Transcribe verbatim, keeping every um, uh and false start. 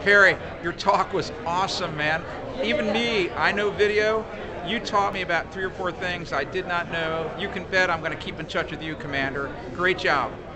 Perry, your talk was awesome, man. Even me, I know video. You taught me about three or four things I did not know. You can bet I'm going to keep in touch with you, Commander. Great job.